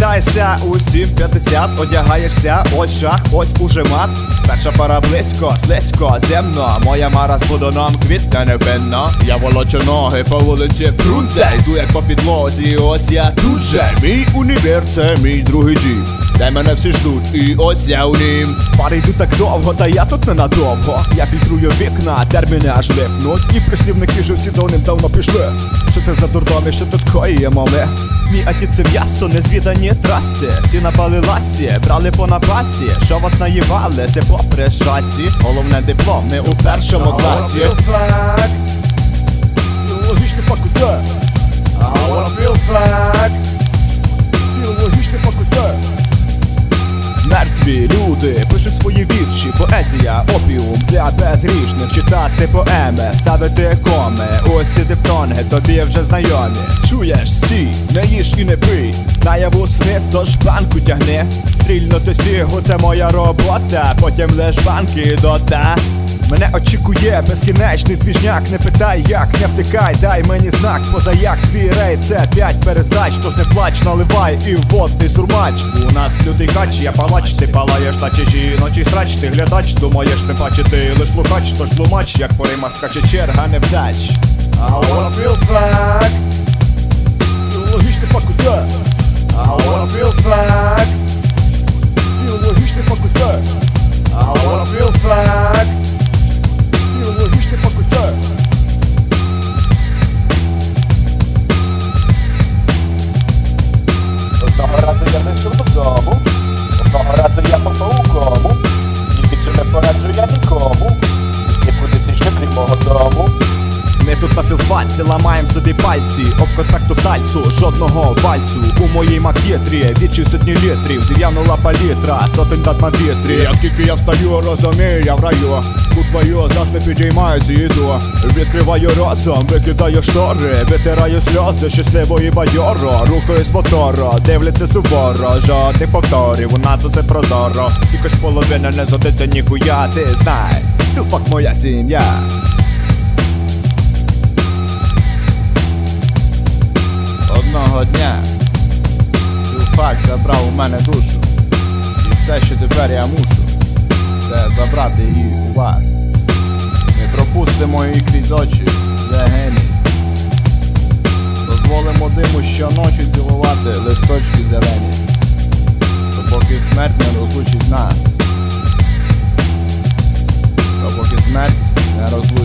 Прокидаєшся у 7:50, одягаєшся, ось шах, ось уже мат. Перша пара близько, слизько, земно. Моя мара з будоном квітне невинно. Я волочу ноги по вулиці Фрунзе, йду як по підлозі, ось я тут же. Мій універ, це мій другий дім, де мене всі ждуть, і ось я у нім. Пари йдуть так довго, та я тут ненадовго. Я фільтрую вікна, терміни аж липнуть. І прислівники ж всі давним-давно пішли. Що це за дурдомі, що тут коїмо ми? Мій отець це м'ясо, незвідані траси. Всі напали ласі, брали по напасі. Що вас наївали, це попри шасі. Головне дипломи у першому класі. Філологічний факультет. Філологічний факультет. Мертві люди пишуть свої вірші, поезія, опіум для безгрішних. Читати поеми, ставити коми, ось ці дифтонги тобі вже знайомі. Чуєш, стій, не їж і не пий, наяву сни, тож банку тягни. Стрільнути сігу, це моя робота, потім лиш банки дота. Мене очікує безкінечний двіжняк. Не питай як, не втикай, дай мені знак. Позаяк твій рейд, це 5 перездач. Тож не плач, наливай і вводний сурмач. У нас лютий кач, я палач, ти палаєш на чижі ночі срач. Ти глядач, думаєш не бачити, лиш лукач. Тож тлумач, як по римах скаче черга невдач. I wanna feel fag. Філологічний факультет. I wanna feel fag. Філологічний факультет. I wanna feel fag. Філологічний факультет. Одного разу я зайшов додому, одного разу я попав у кому. І більше не пораджу я нікому, нікудись іще крім мого дому. Ми тут на філфаці ламаєм собі пальці, об контракту сальсу, жодного вальсу. У моїй макетрі відчив сотні літрів, зів'янула палітра, сотень дат на вітрі. Як тільки я встаю, розумію, я в раю. Тут твою завжди підіймаюсь і йду. Відкриваю розум, викидаю штори, витираю сльози, щасливо і бадьоро. Рухаюсь моторо, дивляться суворо, жодних повторів, у нас усе прозоро. Якось половина не згодиться ніхуя, ти знай, філфак моя сім'я. Одного дня філфак забрав у мене душу. І все, що тепер я мушу, це забрати її у вас. Ми пропустимо її крізь очі, де геній. Дозволимо диму щоночі цілувати листочки зелені, допоки смерть не розлучить нас. Допоки смерть не розлучить.